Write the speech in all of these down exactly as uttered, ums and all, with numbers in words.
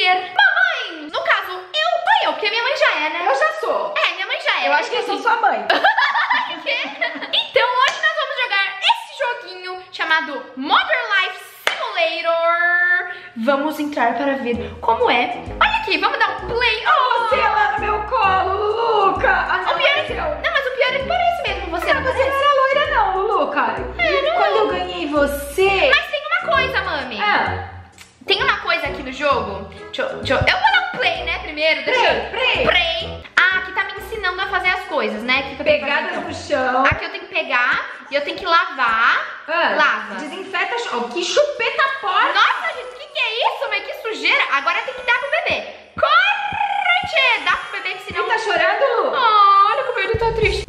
ser mamãe. No caso, eu ou eu, porque minha mãe já é, né? Eu já sou. É, minha mãe já é. Eu acho que eu sou sua mãe. Então hoje nós vamos jogar esse joguinho chamado Modern Life Simulator. Vamos entrar para ver como é. Olha aqui, vamos dar um play. Oh, você lá no meu colo, Luca. Ah, não, o pior é... seu. Não, mas o pior é que parece mesmo você. Ah, não você parece? não era loira não, Luca. É, não. Quando eu ganhei você... Mas tem uma coisa, mami. Ah. Tem uma coisa aqui no jogo. Deixa eu, deixa eu, eu vou dar um play, né, primeiro. Deixa Play, eu... play. Play. Ah, aqui tá me ensinando a fazer as coisas, né? Que que eu tenho que fazer, Pegadas então? no chão. Aqui eu tenho que pegar e eu tenho que lavar. Ah, Lava. Desinfeta. Oh, que chupeta forte. Nossa, gente, o que, que é isso? Mas que sujeira. Agora tem que dar pro bebê. Corre, tchê. Dá pro bebê que senão... Ele tá chorando, Lu? Oh, olha como ele tá triste.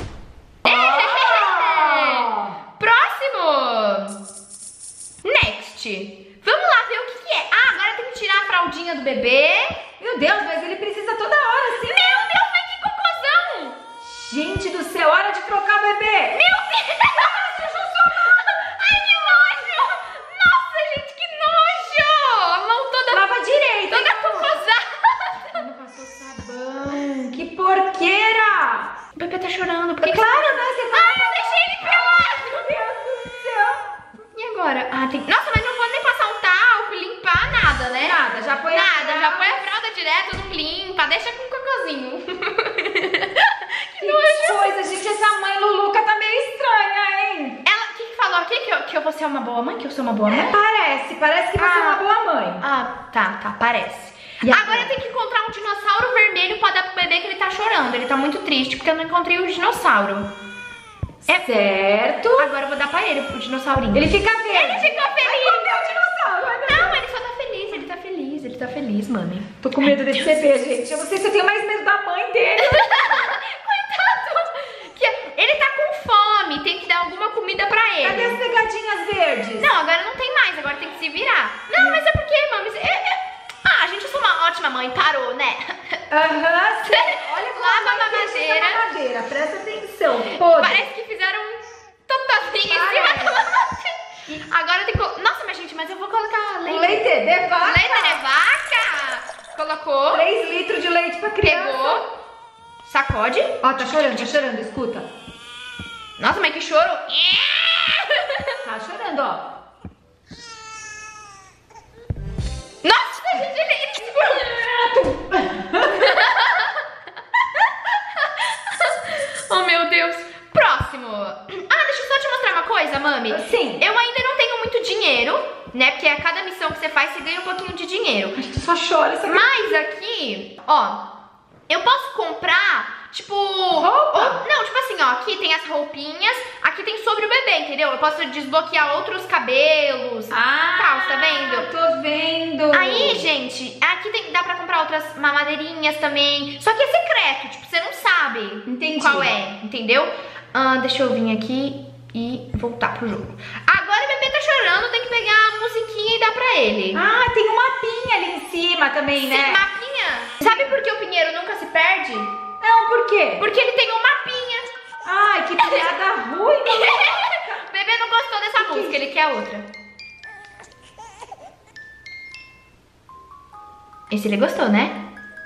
Oh. Próximo. Next. Vamos lá ver o que, que é. Ah, agora tem que tirar a fraldinha do bebê. Meu Deus, mas ele precisa toda hora, assim. Meu Deus, mas que cocôzão. Gente do céu, hora de trocar o bebê. Meu Deus. Ai, que nojo. Nossa, gente, que nojo. A mão toda... Lava direito. Toda cocôzada. Não passou sabão. Que porqueira. O bebê tá chorando. É claro, né? Você fala... Ai, eu deixei ele pelado. Meu Deus do céu. E agora? Ah, tem... Nossa, mas não vou nem passar um talco, limpar nada, né? Nada, já põe a Nada, fralda. já põe a fralda direto, não limpa, deixa com o cocôzinho. Que Que nojo. coisa, gente. Essa mãe Luluca tá meio estranha, hein? Ela, o que, que falou aqui? Que eu, que eu vou ser uma boa mãe? Que eu sou uma boa mãe? É, parece. Parece que você Ah. é uma boa mãe. Ah, tá, tá, parece. E agora agora? eu tenho que encontrar um dinossauro vermelho pra dar pro bebê que ele tá chorando. Ele tá muito triste porque eu não encontrei o dinossauro. É. Certo. Agora eu vou dar pra ele, o dinossaurinho. Ele fica verde. Ele ficou feliz. Ai, comeu o dinossauro. Ai, meu Deus. Não, ele só tá feliz, ele tá feliz, ele tá feliz, mami. Tô com medo desse bebê, gente. Eu não sei se eu tenho mais medo da mãe dele. Coitado! Que ele tá com fome, tem que dar alguma comida pra ele. Cadê as pegadinhas verdes? Não, agora não tem mais, agora tem que se virar. Não, mas é porque, mami... É, é... Ah, gente, eu sou uma ótima mãe, parou, né? Aham, sim. Olha como Lava a mãe a fez mamadeira. essa mamadeira. Presta atenção. Podre. Parece que fizeram um totozinho em Parece. cima da mamadeira. Agora tem que... colo- Nossa, mas gente, mas eu vou colocar leite. Leite de vaca. Leite de vaca. Colocou, três litros de leite pra criança. pegou, sacode. Ó, tá chorando, tá chorando, escuta. Nossa, mas que choro. Tá chorando, ó. Nossa, gente, ele... ele... Oh, meu Deus. Próximo. Ah, deixa eu só te mostrar uma coisa, mami. Sim. Eu ainda não tenho muito dinheiro, né? Porque a cada missão que você faz, você ganha um pouquinho de dinheiro. Tu só chora, isso aqui. Mas aqui, ó, eu posso comprar, tipo... Roupa? ou- não, tipo assim, ó, aqui tem as roupinhas, aqui tem sobre o bebê, entendeu? Eu posso desbloquear outros cabelos, Ah, tal, tá vendo? tô vendo. Aí, gente, aqui tem, dá pra comprar outras mamadeirinhas também. Só que é secreto, tipo, você não sabe Entendi. qual é, entendeu? Ah, deixa eu vir aqui e voltar pro jogo. Agora o bebê tá chorando, tem que pegar a musiquinha e dar pra ele. Ah, tem um mapinha ali em cima também, né? Sim, mapinha. Sabe por que o Pinheiro nunca se perde? Não, por quê? Porque ele tem um mapinha. Ai, que piada ruim. O bebê não gostou dessa música, ele quer outra. Esse ele gostou, né?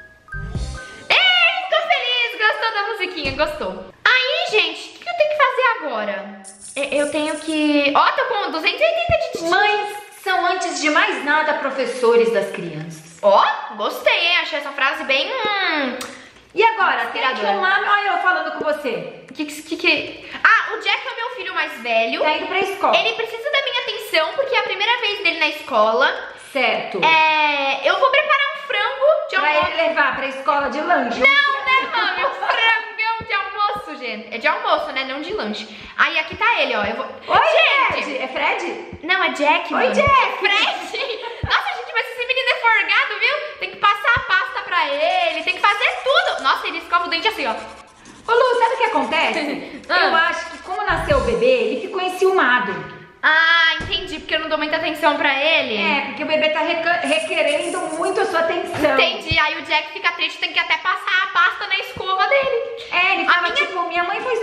Ei, ficou feliz, gostou da musiquinha, gostou. Aí, gente, o que eu tenho que fazer agora? É, Eu tenho que... Ó, tô com duzentos e oitenta de destino. Mães são, antes de mais nada, professores das crianças. Ó, gostei, hein? Achei essa frase bem... Hum... E agora, tem que Inspiradora. uma... Olha eu falando com você. Que, que, que... Ah, o Jack é o meu filho mais velho. Tá indo pra escola. Ele precisa da minha atenção porque é a primeira vez dele na escola. Certo. É... Eu vou preparar um frango de Pra almoço. ele levar pra escola de lanche. Não, né, mami? Um frangão de almoço, gente. É de almoço, né? Não de lanche. Aí aqui tá ele, ó. Eu vou... Oi, gente! Fred. É Fred? Não, é Jack, Oi, mano. Jack. É Fred. Nossa, gente, mas esse menino é forgado, viu? Tem que passar a pasta pra ele, tem que fazer tudo. Nossa, ele escova o dente assim, ó. Ô, Lu, sabe o que acontece? Ah. Eu acho que como nasceu o bebê, ele ficou enciumado. Ah, entendi, porque eu não dou muita atenção pra ele. É, porque o bebê tá reca- requerendo muito a sua atenção. Entendi, aí o Jack fica triste, tem que até passar a pasta na escova dele. É, ele A fala, minha- tipo, minha mãe faz tudo pra esse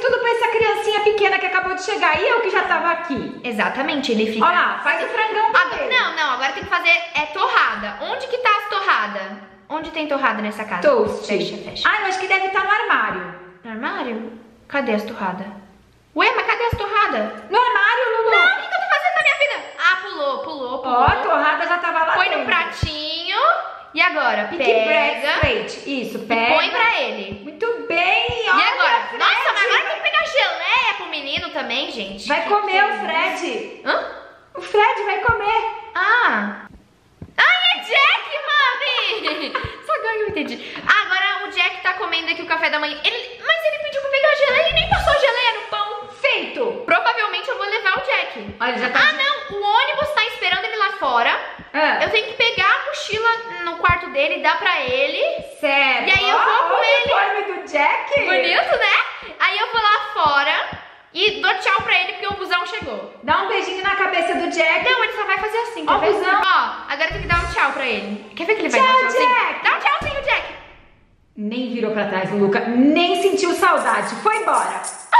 essa criancinha pequena que acabou de chegar e eu que já tava aqui. Exatamente, ele fica... Olha lá, faz o frangão pra Agora, ele. não, não, agora tem que fazer é torrada. Onde que tá as torradas? Onde tem torrada nessa casa? Toast. Fecha, fecha. Ah, eu acho que deve estar no armário. No armário? Cadê as torradas? Ué, mas cadê as torradas? No armário, Lulu. Não, o que, que eu tô fazendo na minha vida? Ah, pulou, pulou, pulou. Ó, a torrada já tava lá Põe dentro. no pratinho. E agora, Pique bread pega plate. Isso, e pega. põe pra ele. Muito bem, E olha, agora? Fred. Nossa, mas agora tem que pegar geleia pro menino também, gente. Vai Que comer que é o Fred. Hã? O Fred vai comer. Ah. Ai, é Jack, mami! Só ganho, eu entendi. Ah, agora o Jack tá comendo aqui o café da manhã. Ele... Mas ele pediu pra pegar geleia e nem passou geleia no pão. Feito. Provavelmente eu vou levar o Jack. Olha, já tá... Ah, não. O ônibus tá esperando ele lá fora. Ah. Eu tenho que pegar a mochila no quarto dele e dar pra ele. Certo. E aí eu vou Ó, com olha ele. o uniforme do Jack. Bonito, né? Aí eu vou lá fora e dou tchau pra ele porque o busão chegou. Dá um beijinho na cabeça do Jack. Não, ele só vai fazer assim, Ó, quer ver? busão. Ó, agora tem que dar um tchau pra ele. Quer ver que ele vai Tchau, dar um tchauzinho? Jack. Dá um tchauzinho, Jack. Nem virou pra trás, o Luca. Nem sentiu saudade. Foi embora.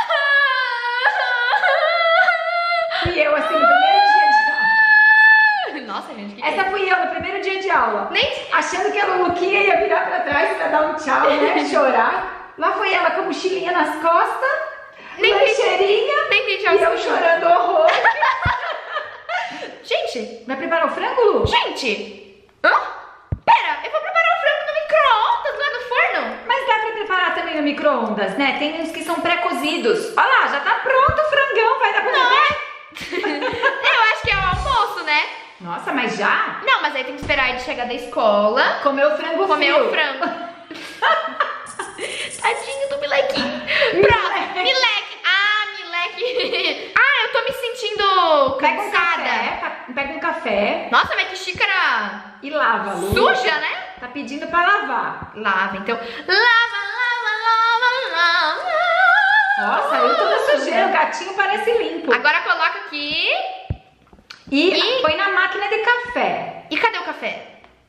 Fui eu, assim, no primeiro dia de aula. Nossa, gente, que Essa fui eu no primeiro dia de aula. Nem... Achando que a Luluquinha ia virar pra trás pra dar um tchau, né? Chorar. Lá foi ela com a mochilinha nas costas, Nem lancheirinha Nem tem e eu tchauzinho. chorando horror. Gente, Vai preparar o frango, Lu? gente. Hã? Pera, eu vou preparar o frango no micro-ondas, não é no forno? Mas dá pra preparar também no micro-ondas, né? Tem uns que são pré-cozidos. Olha lá, já tá pronto o frangão. Vai dar pra comer? Eu acho que é o almoço, né? Nossa, mas já? Não, mas aí tem que esperar ele chegar da escola. Comeu o frango Comer frio. o frango. Tadinho do Milequinho. Próximo, Mileque. Ah, Mileque. Ah, eu tô me sentindo Pega um cansada. café, pa- pega um café Nossa, mas que xícara e lava, Lu. suja, né? Tá pedindo pra lavar. Lava, então. Lava, lava, lava, lava. Ó, saiu toda sujeira. O gatinho parece limpo. Agora coloca aqui. E, E- põe na máquina de café. E cadê o café?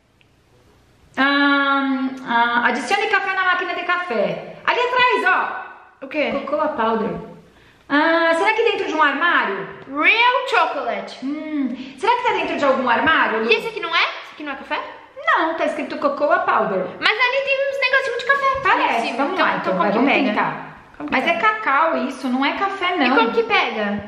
Ahn, ah, adicione café na máquina de café. Ali atrás, O quê? ó. Cocoa powder. Ah, será que dentro de um armário? Real chocolate. Hum, será que tá dentro de algum armário, Lu? E esse aqui não é? Esse aqui não é café? Não, tá escrito cocoa powder. Mas ali tem uns negocinhos de café. ali em Parece, cima. vamos então, lá então, então vai, como que vamos pega? tentar. Como que Mas é pega? cacau isso, não é café E não. como que pega?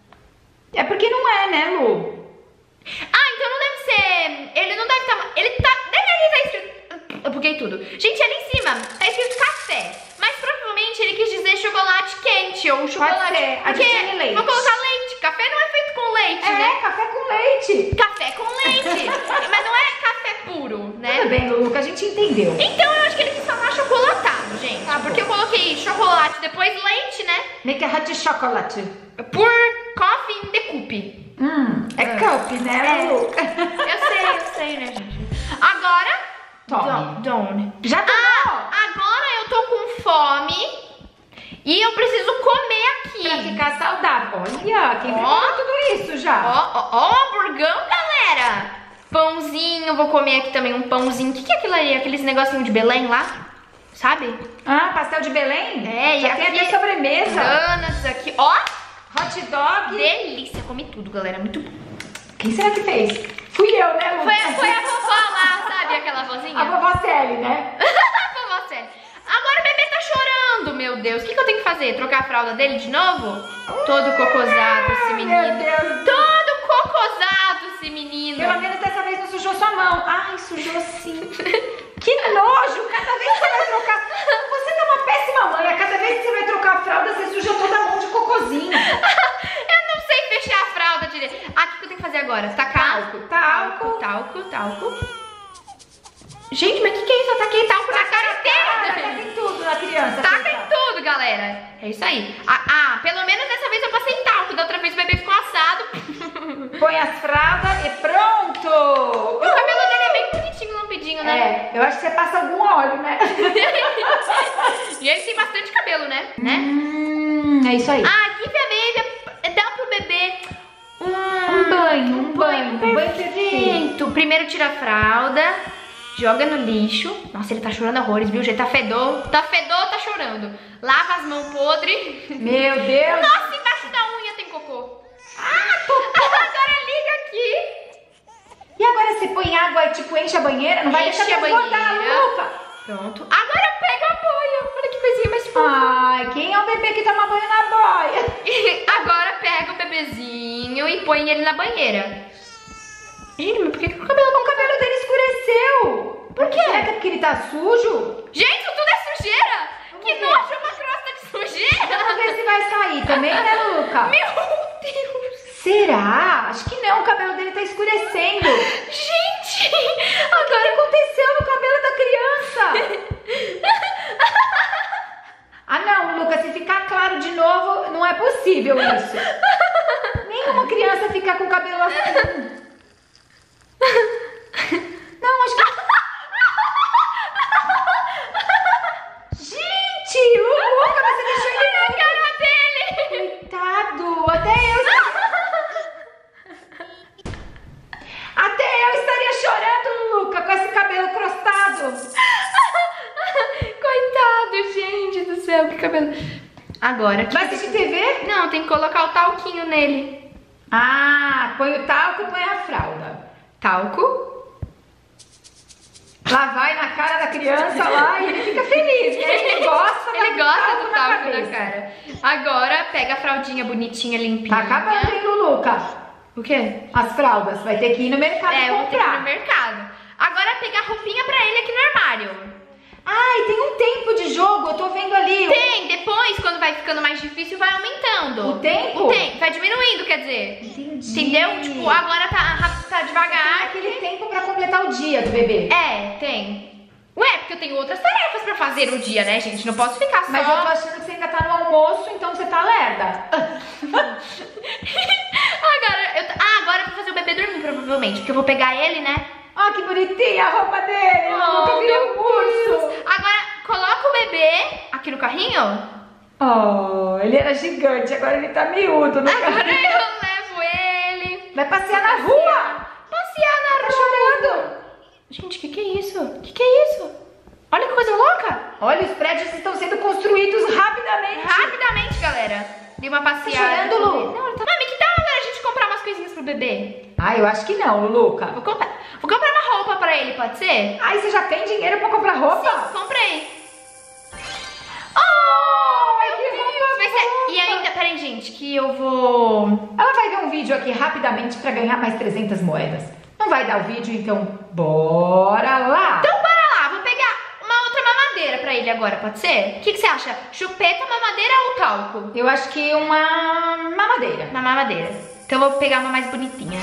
É porque não é, né, Lu? Ah, então não deve ser... Ele não deve estar... Ele tá... Deve ali tá escrito... Eu buguei tudo. Gente, ali em cima tá escrito café. Mas provavelmente ele quis dizer chocolate quente ou chocolate... ser. Porque Adicione leite. vou colocar leite. Café não é feito com leite, É, né? café com leite. Café com leite. Mas não é café puro, né? Tudo bem, Lulu, que a gente entendeu. Então eu acho que ele quis falar chocolatado, gente. Tá bom. Porque eu coloquei chocolate, depois leite, né? Make a hot chocolate. Por coffee in the cup. Hum, é cup, né, É. Lu? Eu sei, eu sei, né, gente? Agora... Tome. Don't. Já tomou? Ah, agora eu tô com fome e eu preciso comer aqui. Pra ficar saudável. Olha, quem Ó. preparou tudo isso já? Ó, ó, ó, hamburgão, galera. Pãozinho, vou comer aqui também um pãozinho. O que, que é aquilo ali? Aqueles negocinhos de Belém lá? Sabe? Ah, pastel de Belém? É, e já tem aqui- até sobremesa. Donuts aqui. Ó, Hot dog. delícia. Comi tudo, galera. Muito bom. Quem será que fez? Fui eu, né, Lu? Foi, foi a vovó lá, sabe? Aquela vozinha? A vovó Celi, né? Vovó Célia. Agora o bebê tá chorando, meu Deus. O que, que eu tenho que fazer? Trocar a fralda dele de novo? Todo cocosado esse menino. Meu Deus. Todo cocosado esse menino. Pelo menos dessa vez não sujou sua mão. Ai, sujou sim. Que nojo! Cada vez que você vai trocar... Você tá uma péssima mãe. A cada vez que você vai trocar a fralda, você suja toda a mão de cocôzinho. Eu não sei fechar a fralda direito. Ah, o que, que eu tenho que fazer agora? Tacar? Talco, talco. Talco, talco. Gente, mas o que, que é isso? Eu taquei talco na cara Taca inteira. em tudo na criança. Taca coitada. em tudo, galera. É isso aí. Ah, ah, pelo menos dessa vez eu passei talco. Da outra vez o bebê ficou assado. Põe as fraldas e pronto! O cabelo dele é bem bonitinho, lampidinho, né? É, eu acho que você passa algum óleo, né? E ele tem bastante cabelo, né? né? Hum, é isso aí. Ah, give a baby, dá pro bebê um, Um banho, um banho, um banho perfeito. Primeiro tira a fralda, joga no lixo. Nossa, ele tá chorando horrores, viu? Já tá fedor, tá fedor, tá chorando. Lava as mãos podres. Meu Deus. Nossa, embaixo da unha tem cocô. Ah, cocô. Agora liga aqui. E agora você põe água e tipo enche a banheira? Não vai Enche deixar a transbordar, banheira. Luca. Pronto. Agora pega a boia. Olha que coisinha mais fofa. Ai, quem é o bebê que toma banho na boia? Agora pega o bebezinho e põe ele na banheira. Gente, mas por que, que o cabelo... O cabelo dele escureceu. Por quê? Será que é porque ele tá sujo? Gente, isso tudo é sujeira. Vamos Que ver. nojo, uma crosta de sujeira. Vamos ver se vai sair também, né, Luca? Meu Deus. Será? Acho que não, o cabelo dele tá escurecendo. Gente, O que agora... aconteceu no cabelo da criança? Ah não, Lucas, se ficar claro de novo, não é possível isso. Nenhuma criança fica com o cabelo assim. Não, acho que... Gente, o Lucas, você deixou ele na muito... cara dele. Coitado, até eu... Até eu estaria chorando, Luca, com esse cabelo crostado. Coitado, gente do céu, que cabelo. Agora... que- Vai assistir T V? Não, tem que colocar o talquinho nele. Ah, põe o talco e põe a fralda. Talco. Lá vai na cara da criança lá e ele fica feliz, né? Ele gosta, Ele gosta do na talco na cabeça. cara. Agora pega a fraldinha bonitinha, limpinha. Tá acabando, hein, Luluca? O quê? As fraldas, vai ter que ir no mercado É, eu vou ter que ir no comprar. mercado. Agora pegar roupinha pra ele aqui no armário. Ai, tem um tempo de jogo, eu tô vendo ali. Tem, depois, quando vai ficando mais difícil, vai aumentando. O tempo? O tempo, vai diminuindo, quer dizer. Entendi. Entendeu? Tipo, agora tá, tá Tem devagar. aquele tempo pra completar o dia do bebê. É, tem. Ué, porque eu tenho outras tarefas pra fazer no dia, né, gente? Não posso ficar só... Mas eu tô achando que você ainda tá no almoço, então você tá lerda. Agora, eu... Ah, agora eu vou fazer o bebê dormir, provavelmente. Porque eu vou pegar ele, né? Ó, que bonitinha a roupa dele. O Luca virou um urso. Agora, coloca o bebê aqui no carrinho. Oh, ele era gigante, agora ele tá miúdo no Agora carrinho. eu levo ele. Vai passear na rua. Passear na Tá rua. chorando. Gente, o que que é isso? O que que é isso? Olha que coisa louca. Olha, os prédios estão sendo construídos rapidamente. Rapidamente, galera. Dei uma passeada. Tá chorando, Lu? Não, tá... Mami, que tal agora a gente comprar umas coisinhas pro bebê? Ah, eu acho que não, Luca. Vou comprar. Vou comprar uma roupa pra ele, pode ser? Ai, você já tem dinheiro pra comprar roupa? Sim, comprei. Oh, ai, que roupa Vai ser... fofa. E ainda, peraí, gente, que eu vou... Ela vai ver um vídeo aqui rapidamente pra ganhar mais trezentas moedas. Não vai dar o vídeo, então bora lá. Então bora lá, vou pegar uma outra mamadeira pra ele agora, pode ser? O que, que você acha? Chupeta, mamadeira ou talco? Eu acho que uma mamadeira. Uma mamadeira. Então eu vou pegar uma mais bonitinha.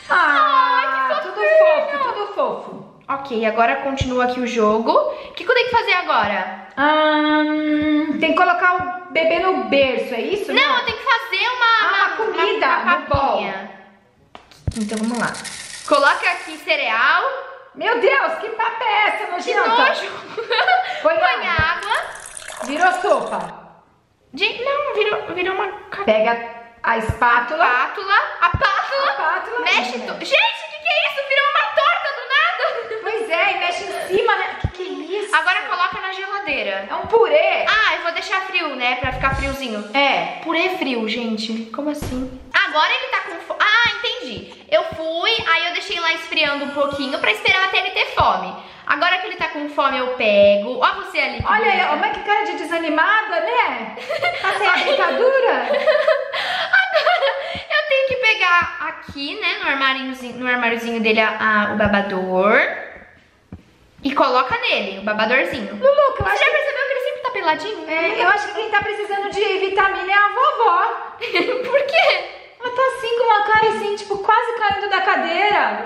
Ah, Ai, que tudo fofinho. fofo, tudo fofo. Ok, agora continua aqui o jogo. O que, que eu tenho que fazer agora? Hum, tem que colocar o bebê no berço, é isso? Não, eu tenho que fazer uma, Ah, uma comida uma no bol. papinha. Então vamos lá. Coloca aqui cereal. Meu Deus, que papa é essa, Que nojenta? nojo. Põe Põe água. água. Virou sopa. Gente, não, virou, virou uma ca- Pega a espátula. pátula. A pátula. A pátula. Mexe tudo. Gente, o que, que é isso? Virou uma torta do nada. Pois é, e mexe em cima, né? Que que é isso? Agora coloca na geladeira. É um purê. Ah, eu vou deixar frio, né? Pra ficar friozinho. É. Purê frio, gente. Como assim? Agora ele tá com fome. Ah, entendi. Eu fui, aí eu deixei lá esfriando um pouquinho pra esperar até ele ter fome. Agora que ele tá com fome, eu pego. Ó você ali. que Olha aí, bonita. ó, mas que cara de desanimada, né? Tá sem a brincadeira? Agora eu tenho que pegar aqui, né, no armáriozinho, no armáriozinho dele a, a- o babador. E coloca nele, o babadorzinho. Lulu, que eu Você acho já que... percebeu que ele sempre tá peladinho? É, eu acho que quem tá precisando de vitamina é a vovó. Por quê? Ela tá assim, com uma cara assim, tipo, quase caindo da cadeira.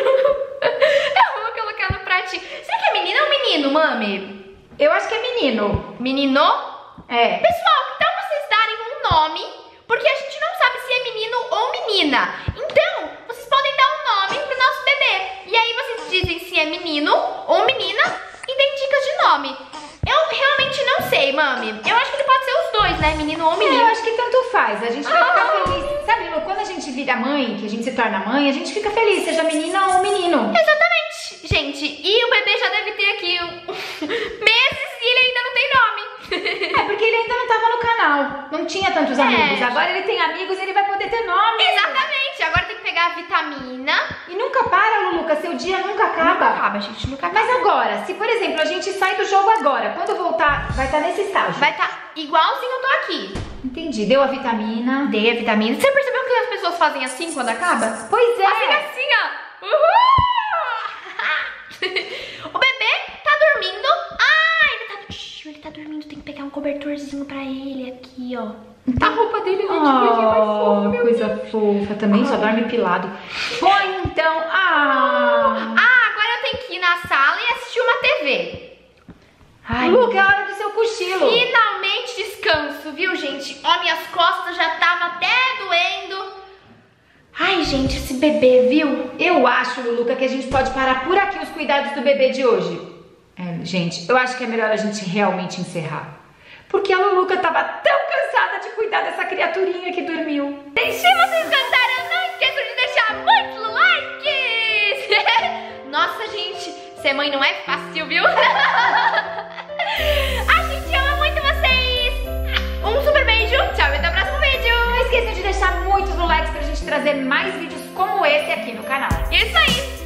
Eu vou colocar no pratinho. Será que é menina ou menino, mami? Eu acho que é menino. Menino? É. Pessoal, que tal vocês darem um nome? Porque a gente não sabe se é menino ou menina. Então, vocês podem dar um nome pro nosso bebê. E aí vocês dizem se é menino ou menina e deem dicas de nome. Eu realmente não sei, mami. Eu acho que ele pode ser os dois, né? Menino ou É, menino. eu acho que tanto faz. A gente vai ficar Ah. feliz. Sabe, Lu, quando a gente vira mãe, que a gente se torna mãe, a gente fica feliz, seja menina ou menino. Exatamente, gente. E o bebê ter aqui um... meses e ele ainda não tem nome. É porque ele ainda não tava no canal. Não tinha tantos É. amigos. Agora ele tem amigos e ele vai poder ter nome. Exatamente, agora tem que pegar a vitamina. E nunca para, Luluca. Seu dia nunca acaba. Nunca acaba, gente, nunca acaba. Mas agora, se por exemplo a gente sai do jogo agora, quando voltar, vai estar nesse estágio. Vai estar tá igualzinho eu tô aqui. Entendi. Deu a vitamina. Dei a vitamina. Você percebeu que as pessoas fazem assim quando acaba? Pois é. Fazem assim, ó. Uhul! O bebê tá dormindo. Ah, ele tá... Shhh, ele tá dormindo. Tem que pegar um cobertorzinho pra ele aqui, ó. A roupa dele, gente, coisinha mais fofa, meu coisa Deus. fofa. Também só dorme pilado. Foi então. Ah. Ah, agora eu tenho que ir na sala e assistir uma T V. Ai, Luca, é hora do seu cochilo. finalmente descanso, viu, gente? Ó, minhas costas já estavam até doendo. Ai, gente, esse bebê, viu? Eu acho, Luca, que a gente pode parar por aqui os cuidados do bebê de hoje. É, gente, eu acho que é melhor a gente realmente encerrar. Porque a Luluca tava tão cansada de cuidar dessa criaturinha que dormiu. Se vocês gostaram, não esqueçam de deixar muitos likes. Nossa, gente, ser mãe não é fácil, viu? A gente ama muito vocês. Um super beijo, tchau e até o próximo vídeo. Não esqueçam de deixar muitos likes pra gente trazer mais vídeos como esse aqui no canal. Isso aí.